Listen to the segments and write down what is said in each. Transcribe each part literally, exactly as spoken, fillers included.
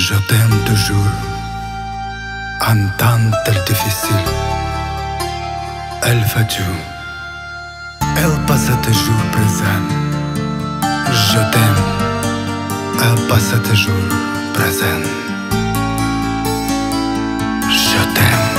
Je t'aime toujours, entente difficile. Elle va tout, elle passe toujours présent. Je t'aime, elle passe toujours présent. Je t'aime.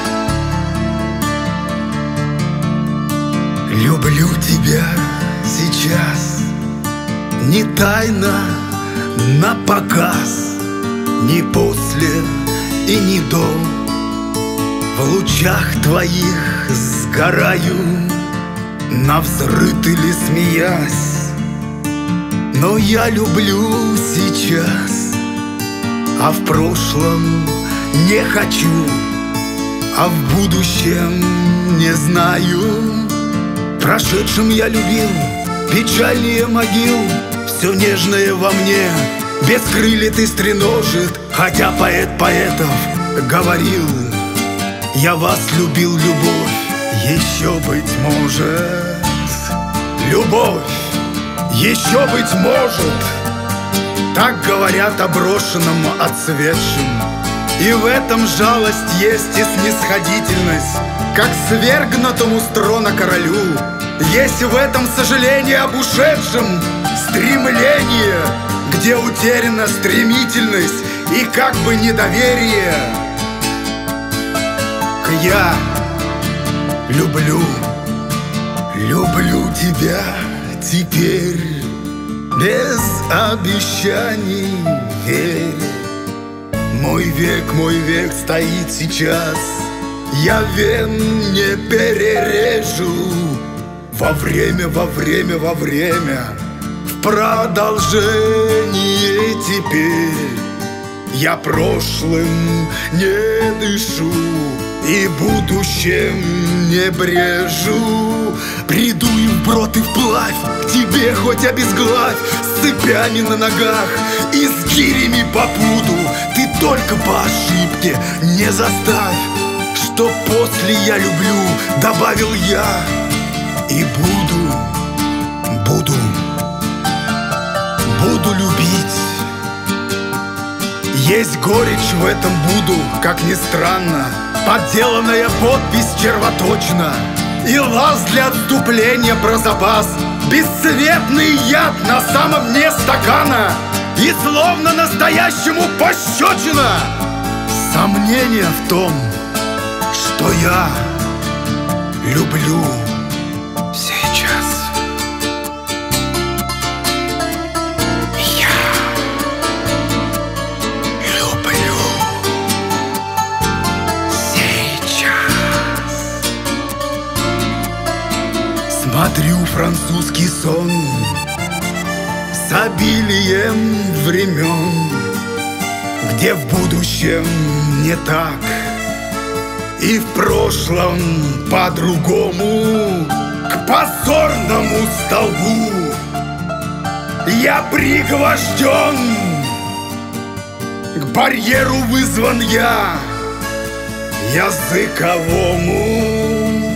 Люблю тебя сейчас, не тайно, на показ, не после и не до. В лучах твоих сгораю, навзрыд или смеясь. Но я люблю сейчас, а в прошлом не хочу, а в будущем не знаю. Прошедшим я любил печальнее могил. Все нежное во мне без крыльев стреножит. Хотя поэт поэтов говорил: я вас любил, любовь, еще быть может. Любовь, еще быть может. Так говорят о брошенном, отцветшем. И в этом жалость есть и снисходительность, как свергнутому с трона королю. Есть в этом сожаление об ушедшем, стремление, где утеряна стремительность и как бы недоверие. К я люблю, люблю тебя теперь, без обещаний верь. Мой век, мой век стоит сейчас, я вен не перережу. Во время, во время, во время, в продолжении теперь я прошлым не дышу и будущем не брежу. Приду и вброд, и вплавь к тебе хоть обезглавь, с цепями на ногах и с гирями по пуду. Ты только по ошибке не заставь, что после я люблю, добавил я. И буду, буду, буду любить. Есть горечь в этом буду, как ни странно, подделанная подпись червоточина и лаз для отступления про запас. Бесцветный яд на самом дне стакана, и словно настоящему пощечина. Сомнение в том, что я люблю сейчас. Я люблю сейчас. Смотрю французский сон с обилием времен, где в будущем не так и в прошлом по-другому. К позорному столбу я пригвожден, к барьеру вызван я языковому.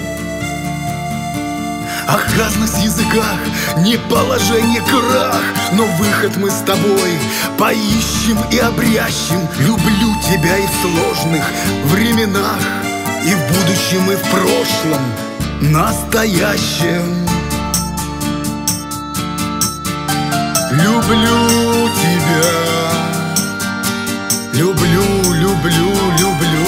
Ах, разность в языках, не положение крах, но выход мы с тобой поищем и обрящем. Люблю тебя и в сложных временах, и в будущем, и в прошлом, настоящем. Люблю тебя, люблю, люблю, люблю,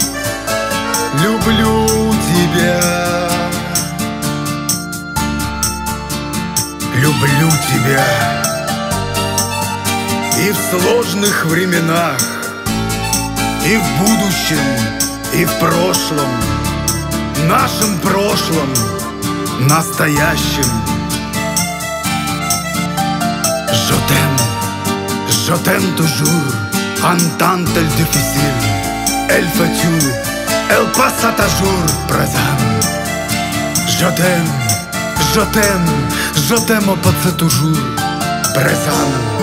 люблю тебя. Люблю тебя и в сложных временах, и в будущем, и в прошлом, нашем прошлом, настоящем. Je t'aime, je t'aime toujours, entente difficile. Elle fait tout, elle passe toujours présent. Je t'aime, je t'aime, je t'aime, pas toujours présent.